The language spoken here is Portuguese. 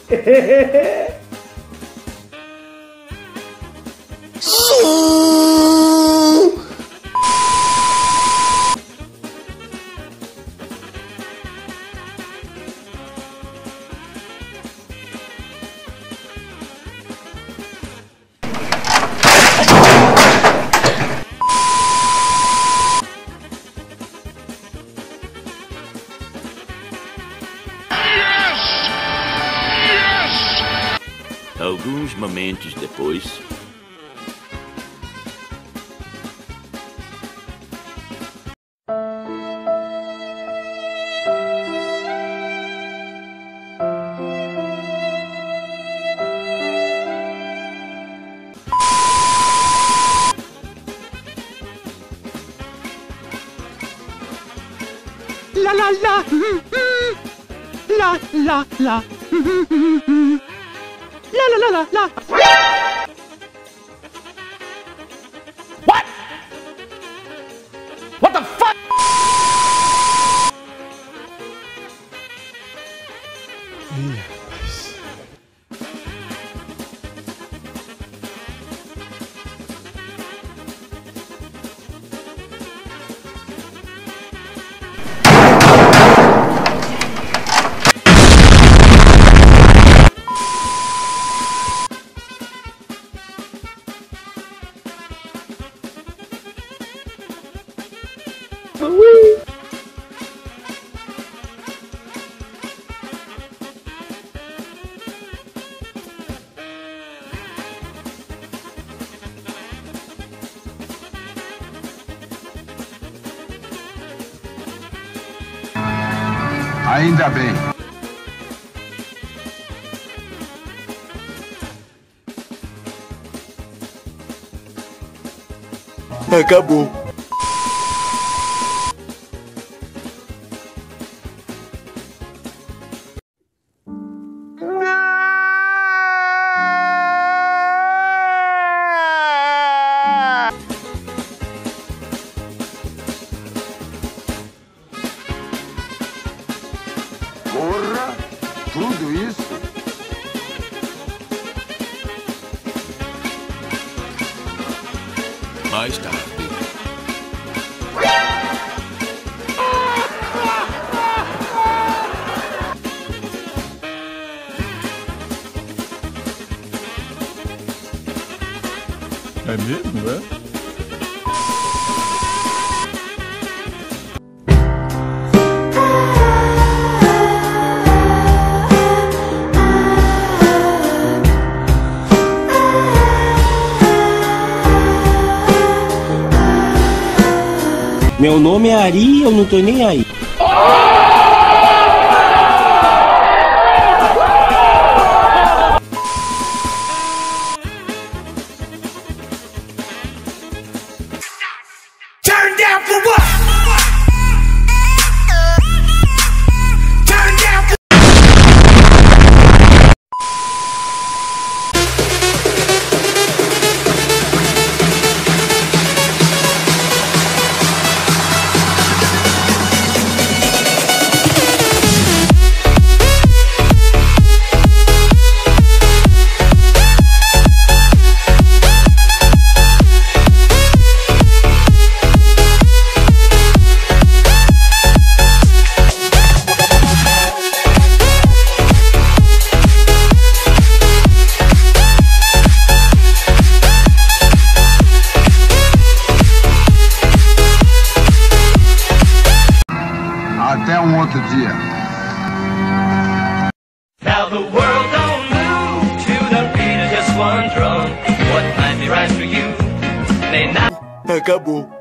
Alguns momentos depois... La la la, la la la, la la la la la. What? What the fuck? Ih, rapaz. Ainda bem. Acabou. Porra, tudo isso? Mais tarde. É mesmo, é? Meu nome é Ari e eu não tô nem aí. Turn down for what? Turn down for... Até um outro dia. Now the world don't move to the beat of just one drum. What might be right for you may not. Acabou.